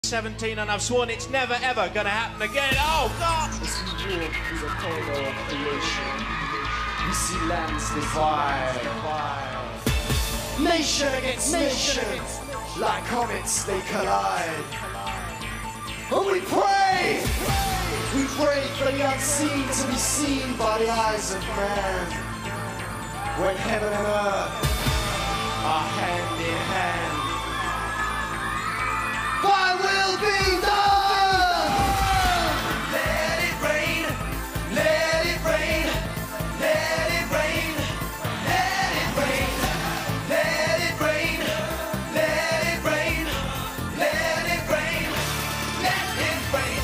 17, and I've sworn it's never ever gonna happen again. Oh God! This war is a tornado of creation. We see lands divide. Nation against nation, like comets they collide. And we pray for the unseen to be seen by the eyes of man. When heaven and earth are hand in hand, thy will be done! Let it rain, let it rain, let it rain, let it rain, let it rain, let it rain, let it rain, let it rain.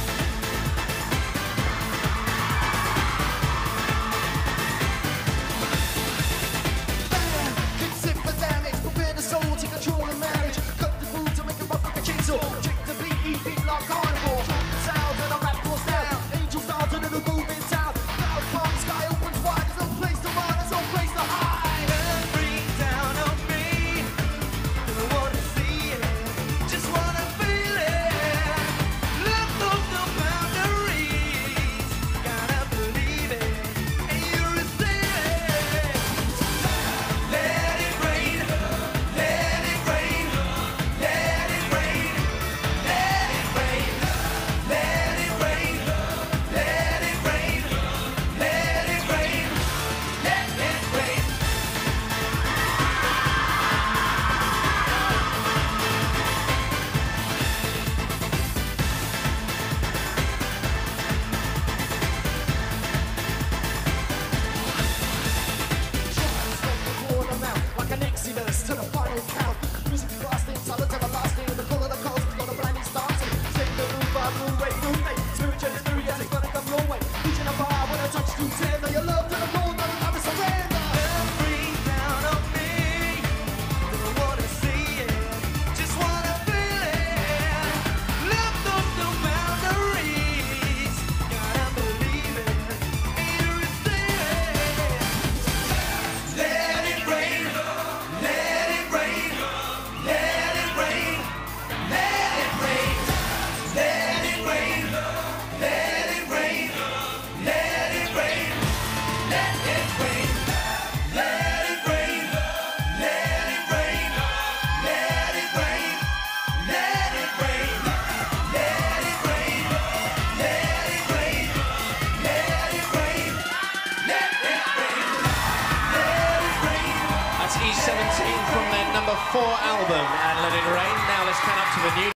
Consent for damage, prepare the soul to control the marriage. Cut the food to make a rock with a chainsaw. Drink the beat, eat beat like carnivore. Sounds and a rap goes down. Angels dance into the moving town. Cloud comes, sky opens wide. There's no place to run, there's no place to hide. Earth breathe down on me. Don't wanna see it, just wanna feel it. Look through the boundaries. Gotta believe it, and you receive it. Let it rain, let it rain, let it rain, let it rain, let it rain, let it rain, let it rain, let it rain. Like an exodus to the final count. Music blasting, silence everlasting. The call of the coast, we got a blinding stance. Take the move by blue way, spiritual experience is gonna come your way. Reaching a bar when I touch to tender. Your love to the moon, no time to surrender. Earth breathe down on me. Don't wanna see it, just wanna feel it. Look through the boundaries. Gotta believe it, and you receive it. Let it rain, let it rain, let it rain, let it rain, let it rain, let it rain, let it rain, let it rain, let it rain, let it rain, let it rain, let it rain, let it rain, let it rain, let it rain, let it rain. That's E17 from their number 4 album, and Let It Rain. Now let's count up to the new.